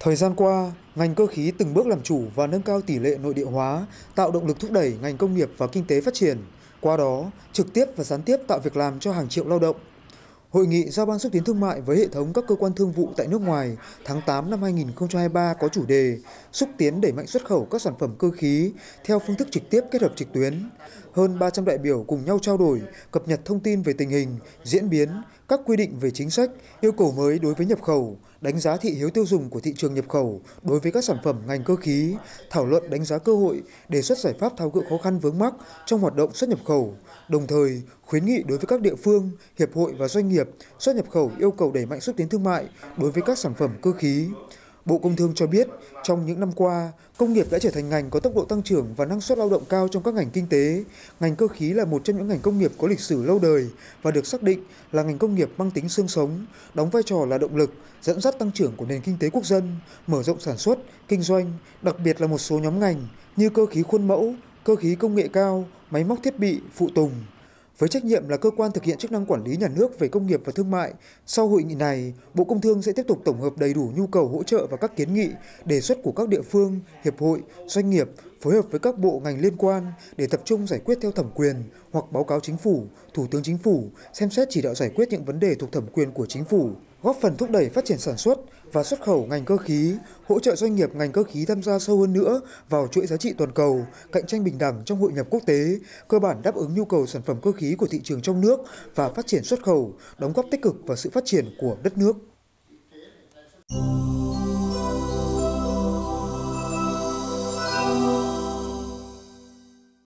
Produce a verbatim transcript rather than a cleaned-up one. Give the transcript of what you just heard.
Thời gian qua, ngành cơ khí từng bước làm chủ và nâng cao tỷ lệ nội địa hóa, tạo động lực thúc đẩy ngành công nghiệp và kinh tế phát triển. Qua đó, trực tiếp và gián tiếp tạo việc làm cho hàng triệu lao động. Hội nghị giao ban xúc tiến thương mại với hệ thống các cơ quan thương vụ tại nước ngoài tháng tám năm hai nghìn không trăm hai mươi ba có chủ đề xúc tiến đẩy mạnh xuất khẩu các sản phẩm cơ khí theo phương thức trực tiếp kết hợp trực tuyến. Hơn ba trăm đại biểu cùng nhau trao đổi, cập nhật thông tin về tình hình, diễn biến, các quy định về chính sách, yêu cầu mới đối với nhập khẩu, đánh giá thị hiếu tiêu dùng của thị trường nhập khẩu đối với các sản phẩm ngành cơ khí, thảo luận đánh giá cơ hội, đề xuất giải pháp tháo gỡ khó khăn vướng mắc trong hoạt động xuất nhập khẩu, đồng thời khuyến nghị đối với các địa phương, hiệp hội và doanh nghiệp xuất nhập khẩu yêu cầu đẩy mạnh xúc tiến thương mại đối với các sản phẩm cơ khí. Bộ Công Thương cho biết, trong những năm qua, công nghiệp đã trở thành ngành có tốc độ tăng trưởng và năng suất lao động cao trong các ngành kinh tế. Ngành cơ khí là một trong những ngành công nghiệp có lịch sử lâu đời và được xác định là ngành công nghiệp mang tính xương sống, đóng vai trò là động lực, dẫn dắt tăng trưởng của nền kinh tế quốc dân, mở rộng sản xuất, kinh doanh, đặc biệt là một số nhóm ngành như cơ khí khuôn mẫu, cơ khí công nghệ cao, máy móc thiết bị, phụ tùng. Với trách nhiệm là cơ quan thực hiện chức năng quản lý nhà nước về công nghiệp và thương mại, sau hội nghị này, Bộ Công Thương sẽ tiếp tục tổng hợp đầy đủ nhu cầu hỗ trợ và các kiến nghị, đề xuất của các địa phương, hiệp hội, doanh nghiệp, phối hợp với các bộ ngành liên quan để tập trung giải quyết theo thẩm quyền hoặc báo cáo Chính phủ, Thủ tướng Chính phủ, xem xét chỉ đạo giải quyết những vấn đề thuộc thẩm quyền của Chính phủ, góp phần thúc đẩy phát triển sản xuất và xuất khẩu ngành cơ khí, hỗ trợ doanh nghiệp ngành cơ khí tham gia sâu hơn nữa vào chuỗi giá trị toàn cầu, cạnh tranh bình đẳng trong hội nhập quốc tế, cơ bản đáp ứng nhu cầu sản phẩm cơ khí của thị trường trong nước và phát triển xuất khẩu, đóng góp tích cực vào sự phát triển của đất nước.